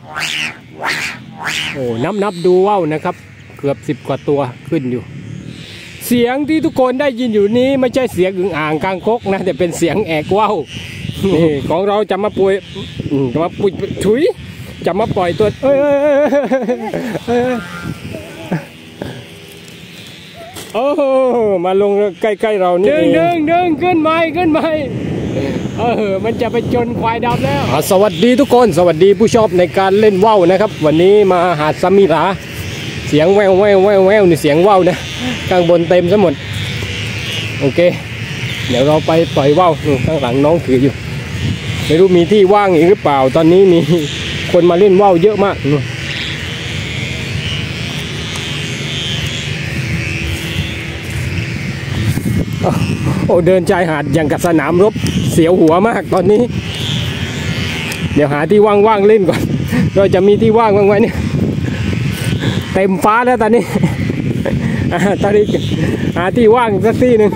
โอ้นับดูว่าวนะครับเกือบ10 กว่าตัวขึ้นอยู่เสียงที่ทุกคนได้ยินอยู่นี้ไม่ใช่เสียงอึ่งอ่างกางคกนะแต่เป็นเสียงแอกว่าวนี่ของเราจะมาปุยถุยจะมาปล่อยตัวโอ้มาลงใกล้ๆเรานี่ดึงขึ้นไหมมันจะไปจนควายดำแล้วสวัสดีทุกคนสวัสดีผู้ชอบในการเล่นว่าวนะครับวันนี้มาหาดสมิลาเสียงแววนี่เสียงว่าวนะข้างบนเต็มซะหมดโอเคเดี๋ยวเราไปปล่อยว่าวข้างหลังน้องถืออยู่ไม่รู้มีที่ว่างอีกหรือเปล่าตอนนี้มีคนมาเล่นว่าวเยอะมากโอ้เดินชายหาดอย่างกับสนามรบเสียวหัวมากตอนนี้เดี๋ยวหาที่ว่างๆเล่นก่อนเราจะมีที่ว่างบ้างไหมเนี่ยเต็มฟ้าแล้วตอนนี้หาที่ว่างสักที่หนึ่ง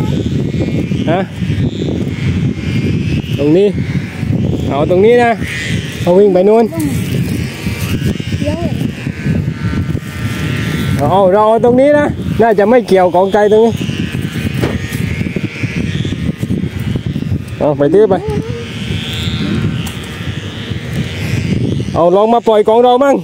ตรงนี้เอาตรงนี้นะเอาวิ่งไปนู่นเราตรงนี้นะน่าจะไม่เกี่ยวของไกลตรงนี้เอาไปตื้อไปเอาลองมาปล่อยของเรามั่ง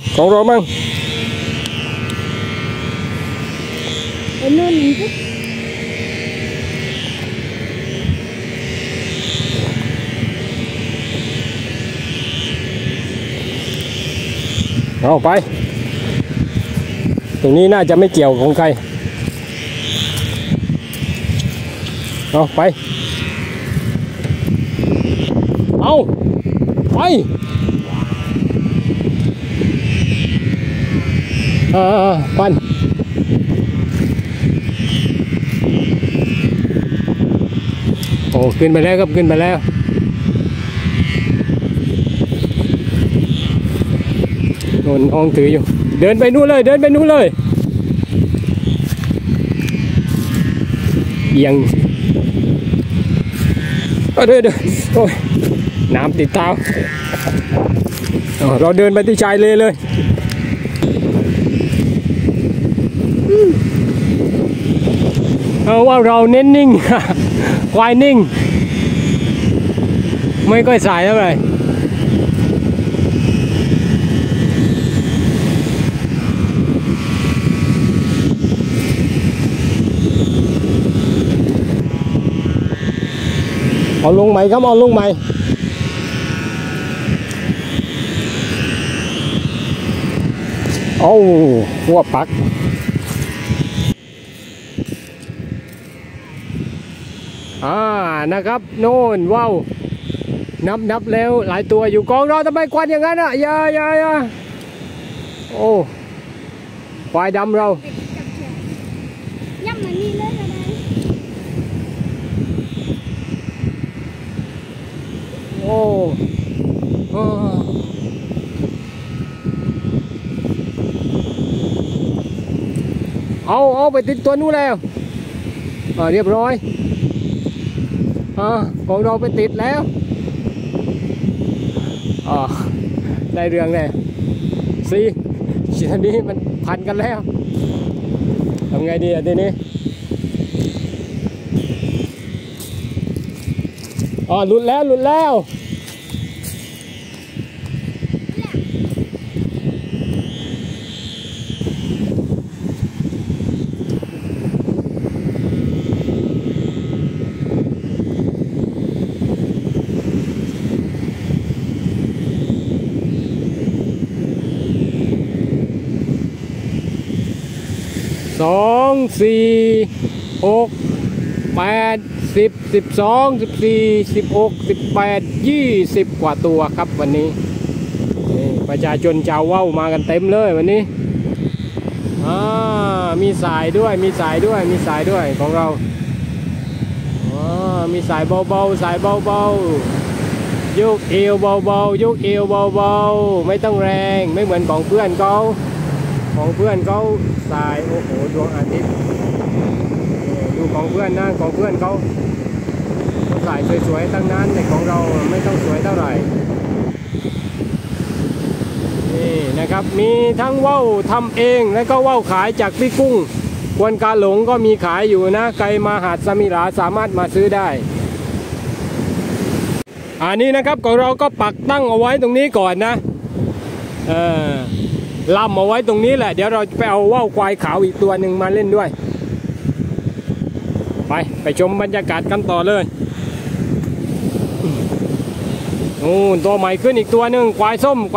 เอาไปตรงนี้น่าจะไม่เกี่ยวของใครเอาไปเอาไปปันโอ้ขึ้นไปแล้วครับขึ้นไปแล้วโดนห้องถืออยู่เดินไปนู่นเลยเอียงเดินโอ้ยน้ำติดเท้าเราเดินไปที่ชายเลยเอาว่าเราเน้นนิ่งควายนิ่งไม่ค่อยสายเท่าไหร่เอาลงใหม่ครับเอาลงใหม่เอาหัวปักนะครับโน่นว้าวนับแล้วหลายตัวอยู่กองเราทำไมควันอย่างนั้นอ่ะอย่าโอ้ควายดำเราย่ำมันนี่เลยโอ้เอาไปติดตัวนู้นแล้วเรียบร้อยของเราไปติดแล้วได้เรื่องเลยทีนี้มันพันกันแล้วทำไงดีทีนี้หลุดแล้ว2 4 6 8 10 12 14 16 18 20 กว่าตัวครับวันนี้ประชาชนชาวว่าวมากันเต็มเลยวันนี้มีสายด้วยของเรามีสายเบาๆยกเอวเบาๆไม่ต้องแรงไม่เหมือนของเพื่อนเขาสายโอ้โหดวงอาทิตย์ดูของเพื่อนนะของเพื่อนเขาสายสวยๆทั้งนั้นแต่ของเราไม่ต้องสวยเท่าไหร่นี่นะครับมีทั้งว่าวทำเองแล้วก็ว่าวขายจากพี่กุ้งควนกาหลงก็มีขายอยู่นะใครมาหาดสมิลาสามารถมาซื้อได้อันนี้นะครับของเราก็ปักตั้งเอาไว้ตรงนี้ก่อนนะล่ำเอาไว้ตรงนี้แหละเดี๋ยวเราไปเอาว่าวควายขาวอีกตัวหนึ่งมาเล่นด้วยไปชมบรรยากาศกันต่อเลยโอ้ตัวใหม่ขึ้นอีกตัวหนึ่งควายส้ม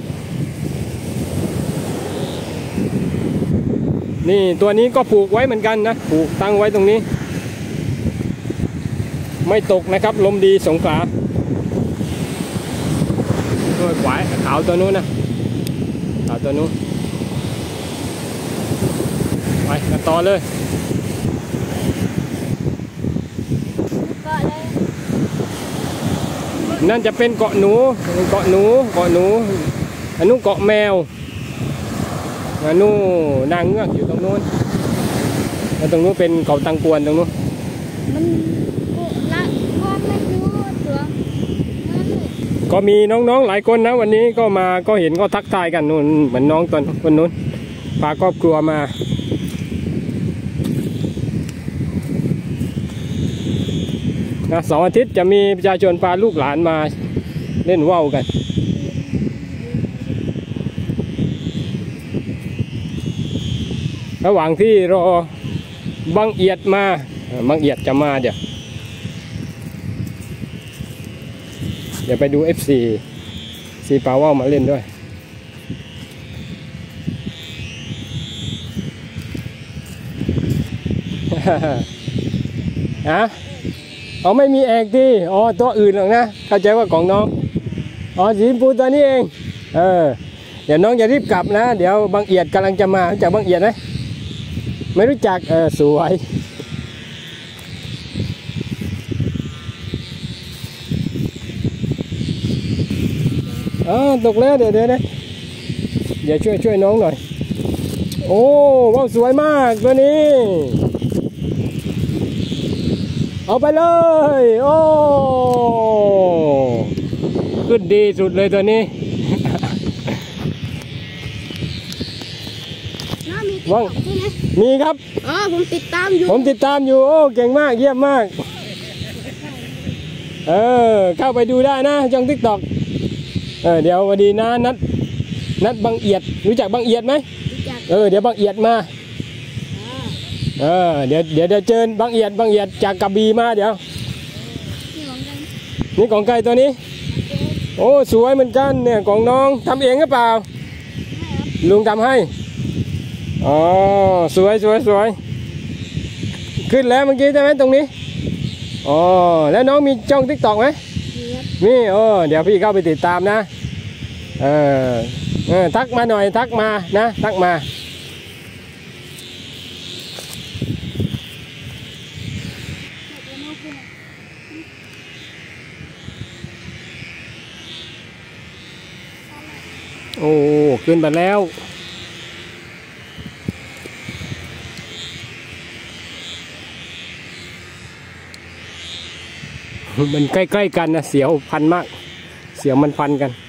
นี่ตัวนี้ก็ผูกไว้เหมือนกันนะผูกตั้งไว้ตรงนี้ไม่ตกนะครับลมดีสงขลาตัวควายขาวตัวนู้นนะขาวตัวนู้นไปกันต่อเลยนั่นจะเป็นเกาะหนูอันนู้นเกาะแมวอันนู้นนางเงือกอยู่ตรงนู้นแล้วตรงนู้นเป็นเกาะตังกวนตรงนู้นก็มีน้องๆหลายคนนะวันนี้ก็มาก็เห็นก็ทักทายกันนู่นเหมือนน้องตอนคนนู้นพาครอบครัวมาเสาร์อาทิตย์จะมีประชาชนพาลูกหลานมาเล่นว่าวกันระหว่างที่รอบังเอียดจะมาเดี๋ยวไปดู FC ปาว่าวมาเล่นด้วยเขาไม่มีแอกที่ตัวอื่นหรอกนะเข้าใจว่าของน้องสีชมพูตัวนี้เองเดี๋ยวน้องจะรีบกลับนะเดี๋ยวบังเอียดกำลังจะมาจากบังเอียดไหมไม่รู้จักสวยตกแล้วเดี๋ยวช่วยน้องหน่อยโอ้ว้าวสวยมากตัวนี้เอาไปเลยโอ้ขึ้นดีสุดเลยตัวนี้ว่างมีครับผมติดตามอยู่โอ้เก่งมากเยี่ยมมากเข้าไปดูได้นะช่อง TikTok เดี๋ยววันดีนะนัดบังเอียดรู้จักบังเอียดไหมเดี๋ยวบังเอียดมาเดี๋ยวเจอบังเอียดจากกระบี่มาเดี๋ยวนี่ของไก่ตัวนี้โอ้สวยเหมือนกันเนี่ยของน้องทำเองหรือเปล่าลุงทำให้สวยขึ้นแล้วเมื่อกี้ใช่ไหมตรงนี้แล้วน้องมีช่อง TikTok ไหมมีเดี๋ยวพี่เข้าไปติดตามนะทักมาหน่อยทักมานะทักมาโอ้ขึ้นไปแล้วมันใกล้ๆกันนะเสียวพันมากเสียวมันพันกัน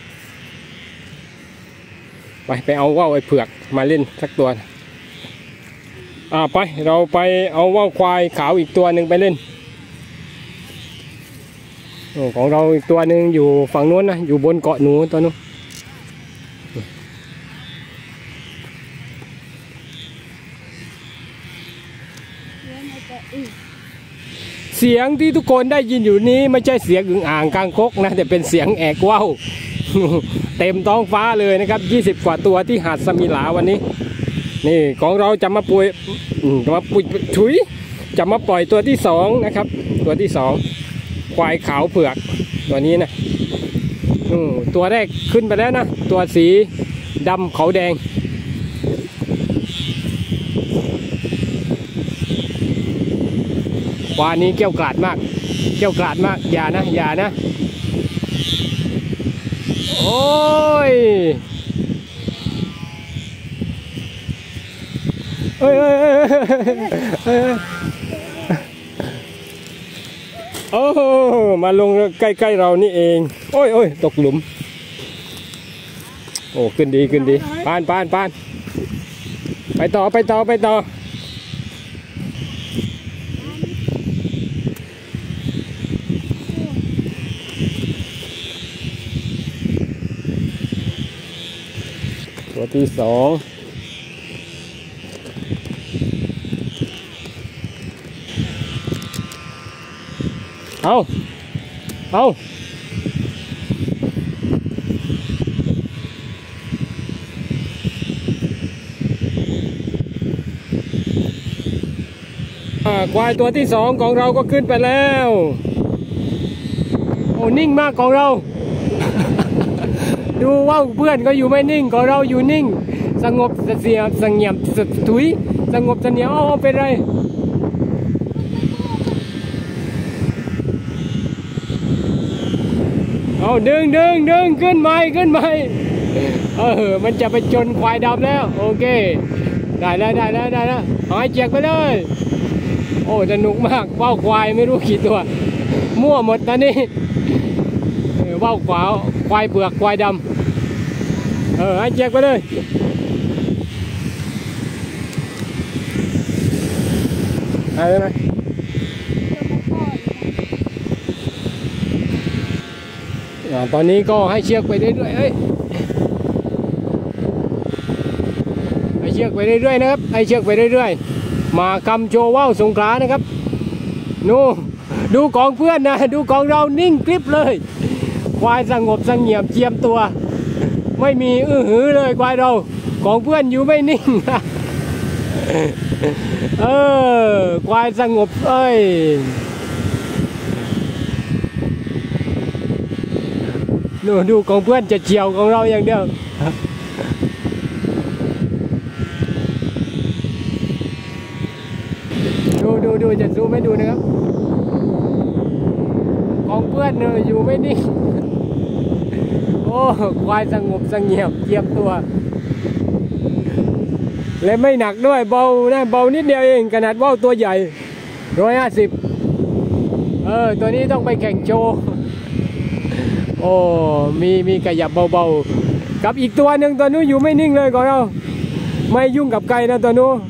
ไปเอาว่าวไอ้เผือกมาเล่นสักตัวไปเราไปเอาว่าวควายขาวอีกตัวหนึ่งไปเล่นของเราอีกตัวหนึ่งอยู่ฝั่งนู้นนะอยู่บนเกาะหนูตัวนู้นเสียงที่ทุกคนได้ยินอยู่นี้ไม่ใช่เสียงอึ่งอ่างกางคกนะแต่เป็นเสียงแอกว่าวเต็มท้องฟ้าเลยนะครับ20 กว่าตัวที่หาดสมิลาวันนี้นี่ของเราจะมาปล่อยจะมาปล่อยตัวที่2นะครับตัวที่2ควายขาวเผือกตัวนี้นะตัวแรกขึ้นไปแล้วนะตัวสีดำเขาแดงวานนี้เกี่ยวกราดมากอย่านะโอ้ยโอ้มาลงใกล้ๆเรานี่เองโอ้ยตกหลุมโอ้ขึ้นดีขึ้นดีปานปานปานไปต่อไปต่อไปต่อตัวที่สองเอาควายตัวที่สองของเราก็ขึ้นไปแล้วโอ้นิ่งมากของเรา ดูว่าเพื่อนก็อยู่ไม่นิ่งของเราอยู่นิ่งสงบเสียบสงบถุยสงบเสนียมเอาเป็นไรเอาดึงขึ้นไหมมันจะไปจนควายดำแล้วโอเคได้แล้วหายเจ็กไปเลยโอ้สนุกมากว่าวควายไม่รู้กี่ตัวมั่วหมดตอนนี้ว่าวขวาควายเผือกควายดำหายเจ็กไปเลยอะไรไหมตอนนี้ก็ให้เชือกไปเรื่อยๆให้เชือกไปเรื่อยๆนะครับให้เชือกไปเรื่อยๆมาคำโชว์ว่าวสงขลานะครับนู่ดูของเพื่อนนะดูของเรานิ่งกริบเลยควายสงบสงเงียมเจียมตัวไม่มีหือเลยควายเราของเพื่อนอยู่ไม่นิ่ง ควายสงบดูของเพื่อนจะเฉียวของเราอย่างเดียวดูจะซูมให้ดูนะครับของเพื่อนอยู่ไม่นิ่งโอ้ควายสงบสงเงียมเจียมตัวและไม่หนักด้วยเบานะเบานิดเดียวเองขนาดว่าวตัวใหญ่150ตัวนี้ต้องไปแข่งโชว์โอ้มีขยับเบาๆกับอีกตัวหนึ่งตัวนู้นอยู่ไม่นิ่งเลยของเราไม่ยุ่งกับไก่นะตัวนู้น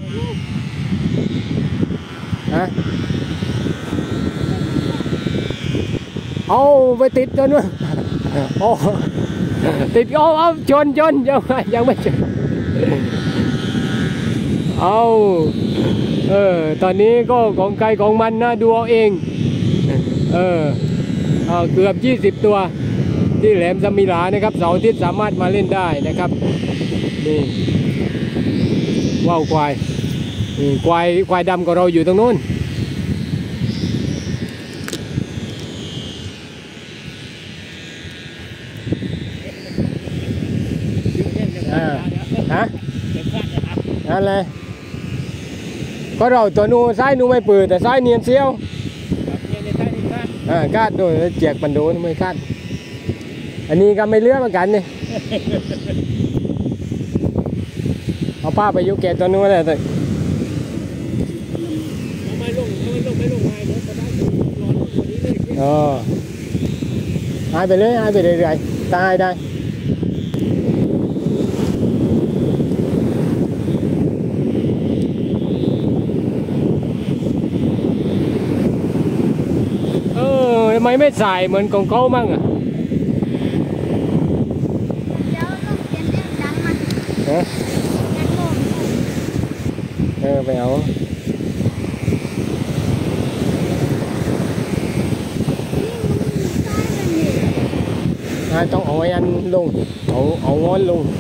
เอาไปติดตัวนู้นโอ้ติดเอาชนยังไม่ชนเอาตอนนี้ก็ของใครของมันนะดูเอาเองเกือบ20ตัวที่แหลมสมิลานะครับเสาร์อาทิตย์สามารถมาเล่นได้นะครับนี่ว่าวควายดำของเราอยู่ตรงนู้นอะไรก็เราตัวนู้ซ้ายนู้ไม่ปืนแต่ซ้ายเนียนเซียวคาดด้วยเจียกปันโดนไม่คาดอันนี้ก็ไม่เลือกเหมือนกันนี่เอาป้าไปยุเกตตัวนู้นเลยไม่ลงหายไปเลยตายได้ทำไมไม่ใส่เหมือนของเขามั่งอ่ะเดี๋ยวต้องเปลี่ยนเรื่องดังมันไปเอาต้องเอาไอ้อันลงเอางอนลง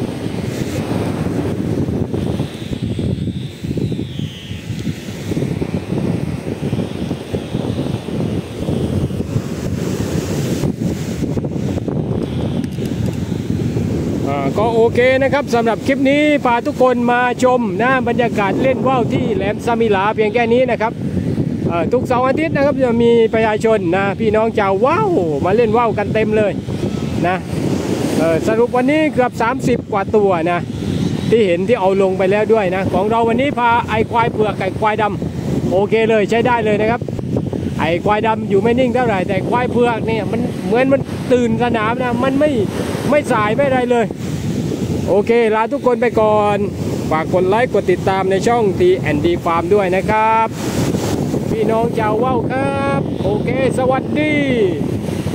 ก็โอเคนะครับสำหรับคลิปนี้พาทุกคนมาชมนะบรรยากาศเล่นว่าวที่แหลมสมิลาเพียงแค่นี้นะครับทุกเสาร์อาทิตย์นะครับจะมีประชาชนนะพี่น้องชาวว่าวมาเล่นว่าวกันเต็มเลยนะสรุปวันนี้เกือบ30กว่าตัวนะที่เห็นที่เอาลงไปแล้วด้วยนะของเราวันนี้พาไอควายเผือกไก่ควายดำโอเคเลยใช้ได้เลยนะครับไอควายดำอยู่ไม่นิ่งเท่าไหร่แต่ควายเผือกเนี่ยมันเหมือนมันตื่นสนามนะมันไม่สายไม่อะไรเลยโอเคลาทุกคนไปก่อนฝากกดไลค์กดติดตามในช่อง T&D Farm ด้วยนะครับพี่น้องชาวว่าวครับโอเคสวัสดี